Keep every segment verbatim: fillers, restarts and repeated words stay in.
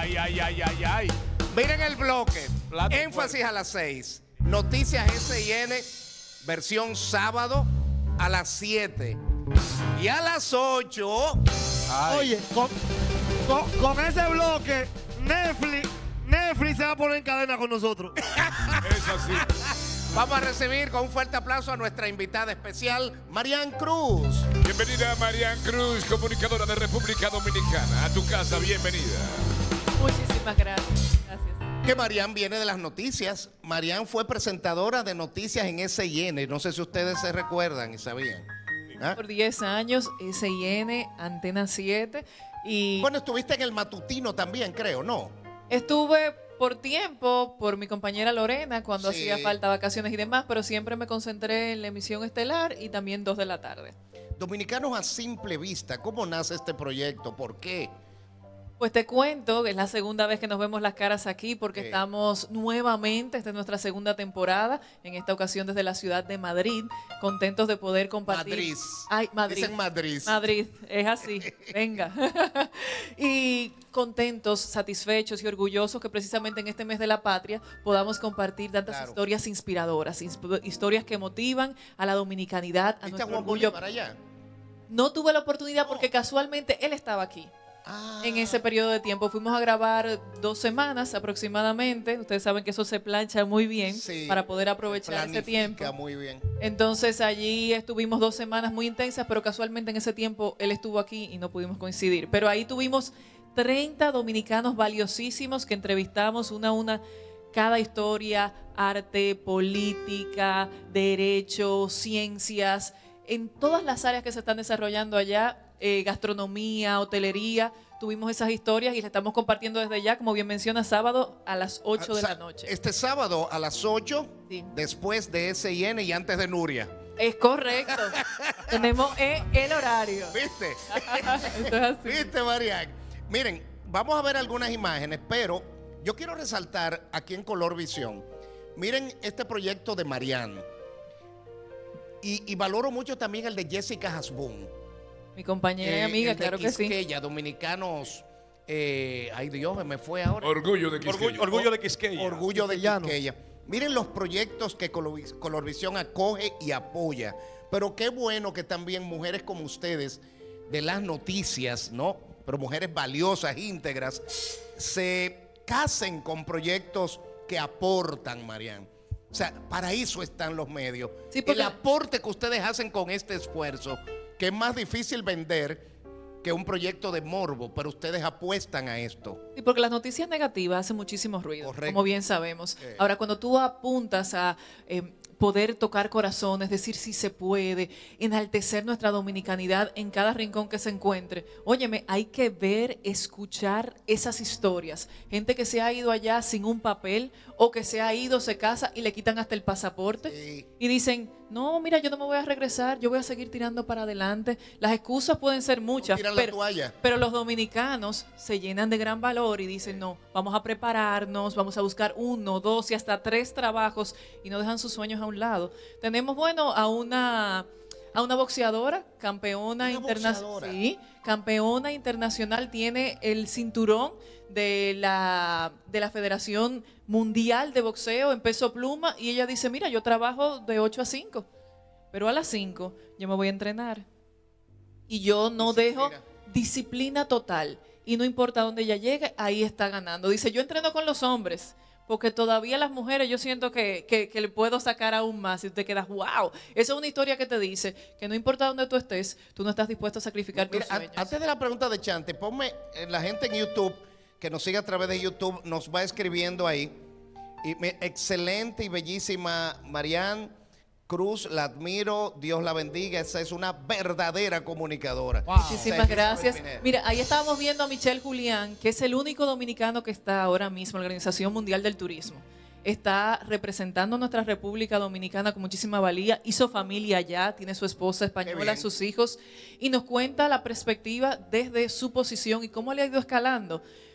ay, ay, ay, ay, ay. Miren el bloque. Plato Énfasis fuerte. a las seis. Noticias S I N, versión sábado a las siete. Y a las ocho. Ay. Oye, con, con, con ese bloque, Netflix, Netflix se va a poner en cadena con nosotros. Es así. Vamos a recibir con un fuerte aplauso a nuestra invitada especial, Marian Cruz. Bienvenida Marian Cruz, comunicadora de República Dominicana. A tu casa, bienvenida. Muchísimas gracias. Gracias. Que Marian viene de las noticias. Marian fue presentadora de noticias en S I N. No sé si ustedes se recuerdan y sabían. ¿Ah? Por diez años, S I N, Antena siete. Y Bueno, estuviste en el matutino también, creo, ¿no? estuve por tiempo por mi compañera Lorena cuando Sí. hacía falta vacaciones y demás, pero siempre me concentré en la emisión estelar y también dos de la tarde. Dominicanos a simple vista, ¿cómo nace este proyecto? ¿Por qué? Pues te cuento que es la segunda vez que nos vemos las caras aquí porque Sí. estamos nuevamente, esta es nuestra segunda temporada, en esta ocasión desde la ciudad de Madrid, contentos de poder compartir. Madrid. Ay, Madrid. Dicen Madrid. Madrid, es así, venga. Y contentos, satisfechos y orgullosos que precisamente en este mes de la patria podamos compartir tantas Claro. historias inspiradoras, insp- historias que motivan a la dominicanidad, a ¿Viste a nuestro Juan orgullo. Bolívar allá? No tuve la oportunidad porque casualmente él estaba aquí. Ah. En ese periodo de tiempo fuimos a grabar dos semanas aproximadamente. Ustedes saben que eso se plancha muy bien Sí, para poder aprovechar ese planifica tiempo. muy bien. Entonces allí estuvimos dos semanas muy intensas, pero casualmente en ese tiempo él estuvo aquí y no pudimos coincidir. Pero ahí tuvimos treinta dominicanos valiosísimos que entrevistamos una a una. Cada historia, arte, política, derecho, ciencias, en todas las áreas que se están desarrollando allá, eh, gastronomía, hotelería, tuvimos esas historias y las estamos compartiendo desde ya, como bien menciona, sábado a las ocho Ah, de sa- la noche. Este sábado a las ocho, Sí. después de S I N y antes de Nuria. Es correcto. Tenemos eh, el horario. ¿Viste? Esto es así. ¿Viste, Marian? Miren, vamos a ver algunas imágenes, pero yo quiero resaltar aquí en Color Visión. Miren este proyecto de Marian. Y, y valoro mucho también el de Jessica Hasbun. Mi compañera y Eh, amiga, el de claro que sí. Quisqueya, dominicanos. eh, ay Dios, me fue ahora. Orgullo de Quisqueya. Orgullo, orgullo de Quisqueya. Orgullo de Quisqueyano. Quisqueya. Miren los proyectos que Color- Colorvisión acoge y apoya. Pero qué bueno que también mujeres como ustedes, de las noticias, ¿no? Pero mujeres valiosas, íntegras, se casen con proyectos que aportan, Marian. O sea, para eso están los medios. Sí, porque- El aporte que ustedes hacen con este esfuerzo, que es más difícil vender que un proyecto de morbo, pero ustedes apuestan a esto. Sí, porque las noticias negativas hacen muchísimo ruido, Correcto. como bien sabemos. Eh. Ahora, cuando tú apuntas a eh, poder tocar corazones, decir si se puede, enaltecer nuestra dominicanidad en cada rincón que se encuentre, óyeme, hay que ver, escuchar esas historias. Gente que se ha ido allá sin un papel o que se ha ido, se casa y le quitan hasta el pasaporte. Sí. Y dicen, no, mira, yo no me voy a regresar, yo voy a seguir tirando para adelante. Las excusas pueden ser muchas, Tiran la pero, toalla. pero los dominicanos se llenan de gran valor y dicen, no, vamos a prepararnos, vamos a buscar uno, dos y hasta tres trabajos y no dejan sus sueños a un lado. Tenemos, bueno, a una, a una boxeadora, campeona Una internacional. boxeadora. Sí, campeona internacional, tiene el cinturón de la, de la Federación Mundial de Boxeo en peso pluma y ella dice, mira, yo trabajo de ocho a cinco, pero a las cinco yo me voy a entrenar. Y yo no dejo Disciplina. disciplina total. Y no importa dónde ella llegue, ahí está ganando. Dice, yo entreno con los hombres, porque todavía las mujeres yo siento que, que, que le puedo sacar aún más. Y tú te quedas, wow. Esa es una historia que te dice que no importa dónde tú estés, tú no estás dispuesto a sacrificar Mira, tus an- sueños. antes de la pregunta de Chante, ponme eh, la gente en YouTube que nos sigue a través de YouTube, nos va escribiendo ahí. Y me- excelente y bellísima Marian Cruz, la admiro, Dios la bendiga, esa es una verdadera comunicadora. Muchísimas Sí, gracias. Pineda. Mira, ahí estábamos viendo a Michelle Julián, que es el único dominicano que está ahora mismo en la Organización Mundial del Turismo. Está representando a nuestra República Dominicana con muchísima valía. Hizo familia allá, tiene su esposa española, bien. sus hijos, y nos cuenta la perspectiva desde su posición y cómo le ha ido escalando.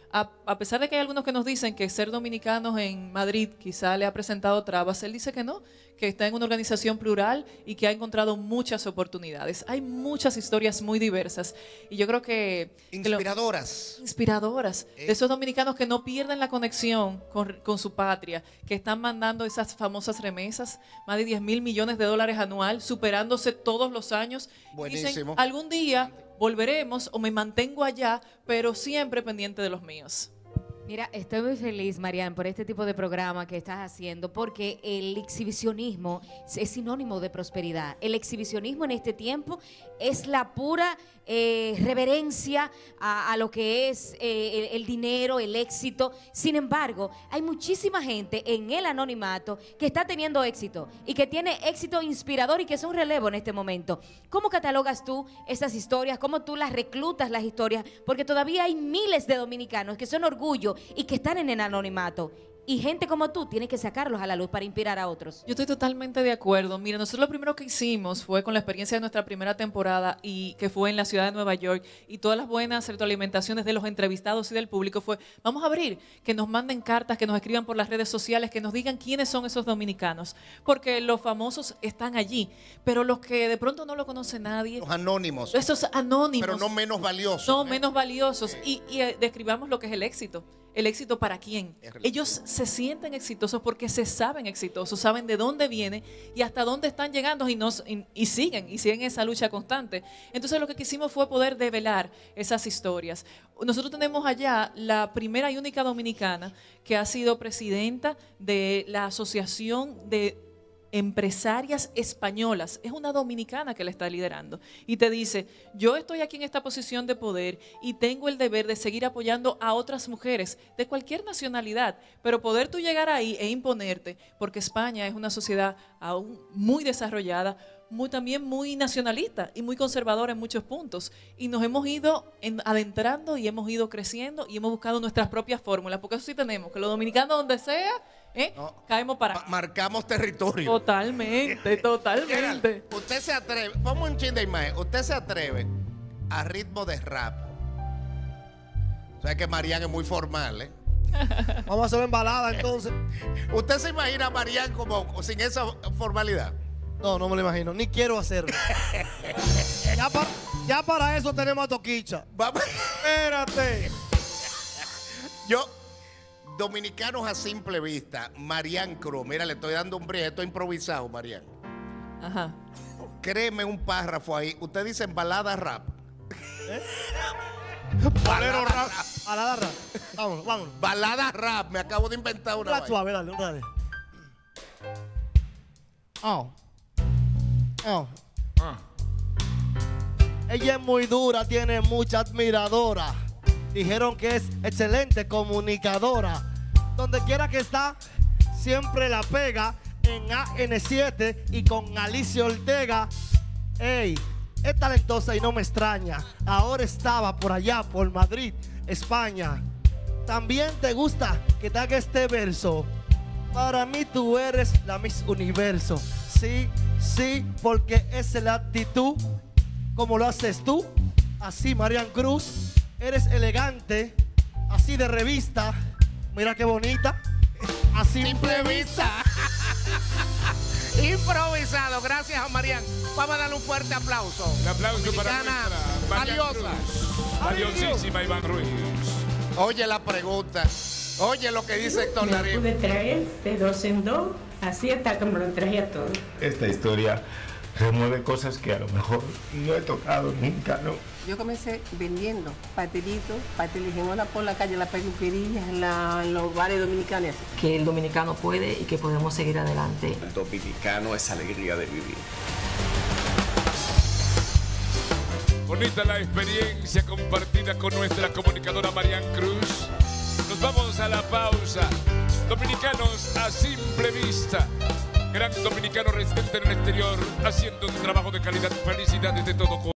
A, a pesar de que hay algunos que nos dicen que ser dominicanos en Madrid quizá le ha presentado trabas, él dice que no, que está en una organización plural y que ha encontrado muchas oportunidades. Hay muchas historias muy diversas y yo creo que... Inspiradoras. Que lo, inspiradoras. Eh. De esos dominicanos que no pierden la conexión con, con su patria, que están mandando esas famosas remesas, más de diez mil millones de dólares anual, superándose todos los años. Buenísimo. Dicen, algún día volveremos o me mantengo allá, pero siempre pendiente de los míos. Mira, estoy muy feliz, Marian, por este tipo de programa que estás haciendo, porque el exhibicionismo es sinónimo de prosperidad. El exhibicionismo en este tiempo es la pura eh, reverencia a, a lo que es eh, el, el dinero, el éxito. Sin embargo, hay muchísima gente en el anonimato que está teniendo éxito y que tiene éxito inspirador y que es un relevo en este momento. ¿Cómo catalogas tú esas historias? ¿Cómo tú las reclutas las historias? Porque todavía hay miles de dominicanos que son orgullo y que están en el anonimato. Y gente como tú tiene que sacarlos a la luz para inspirar a otros. Yo estoy totalmente de acuerdo. Mira, nosotros lo primero que hicimos fue con la experiencia de nuestra primera temporada y que fue en la ciudad de Nueva York y todas las buenas retroalimentaciones de los entrevistados y del público fue, vamos a abrir, que nos manden cartas, que nos escriban por las redes sociales, que nos digan quiénes son esos dominicanos. Porque los famosos están allí, pero los que de pronto no lo conoce nadie. Los anónimos. Esos anónimos. Pero no menos valiosos. No, ¿eh? menos valiosos. Y, y eh, describamos lo que es el éxito. ¿El éxito para quién? Ellos se sienten exitosos porque se saben exitosos, saben de dónde vienen y hasta dónde están llegando y, nos, y, y siguen, y siguen esa lucha constante. Entonces lo que quisimos fue poder develar esas historias. Nosotros tenemos allá la primera y única dominicana que ha sido presidenta de la Asociación de Empresarias Españolas. Es una dominicana que la está liderando y te dice, yo estoy aquí en esta posición de poder y tengo el deber de seguir apoyando a otras mujeres de cualquier nacionalidad, pero poder tú llegar ahí e imponerte, porque España es una sociedad aún muy desarrollada, muy, también muy nacionalista y muy conservadora en muchos puntos, y nos hemos ido en, adentrando y hemos ido creciendo y hemos buscado nuestras propias fórmulas, porque eso sí tenemos, que los dominicanos donde sea, ¿eh? No, caemos para... Marcamos territorio. Totalmente, totalmente. Gerald, usted se atreve, vamos un chin de imagen, usted se atreve a ritmo de rap. O sea que Marian es muy formal, ¿eh? Vamos a hacer en balada entonces. ¿Usted se imagina a Marian como sin esa formalidad? No, no me lo imagino, ni quiero hacerlo. ya, para, ya para eso tenemos a Toquicha. Vamos. Espérate. Yo, dominicanos a simple vista, Marian Cruz, mira, le estoy dando un breve, esto improvisado, Marian. Ajá. Créeme un párrafo ahí. Usted dice en balada rap. ¿Eh? Balero rap. Balada rap. Vámonos, vámonos. Balada rap, me acabo de inventar una. Una suave, dale, dale. Oh. Oh. Ah. Ella es muy dura, tiene mucha admiradora. Dijeron que es excelente comunicadora. Donde quiera que está, siempre la pega. En A N siete y con Alicia Ortega. Ey, es talentosa y no me extraña. Ahora estaba por allá, por Madrid, España. También te gusta que te haga este verso. Para mí tú eres la Miss Universo. Sí, sí, porque esa es la actitud. Como lo haces tú. Así, Marian Cruz. Eres elegante. Así de revista. Mira qué bonita. A simple vista. Improvisado, gracias a Marian. Vamos a darle un fuerte aplauso. Un aplauso para Dominicana nuestra Marian valiosa. Cruz. Valiosísima Iván Ruiz. Oye la pregunta. Oye lo que dice Héctor Me Darío. pude traer de dos en dos, así está como lo traje a todo. Esta historia remueve cosas que a lo mejor no he tocado nunca, ¿no? Yo comencé vendiendo patelitos, pateligemola por la calle, las peluquerías, en, la, en los bares dominicanos. Que el dominicano puede y que podemos seguir adelante. El dominicano es alegría de vivir. Bonita la experiencia compartida con nuestra comunicadora Marian Cruz. Nos vamos a la pausa. Dominicanos a simple vista. Gran dominicano residente en el exterior, haciendo un trabajo de calidad. Felicidades de todo corazón.